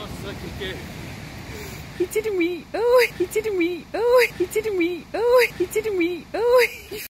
second game. He didn't wee. Oh, he didn't wee. Oh, he didn't wee. Oh, he didn't wee. Oh.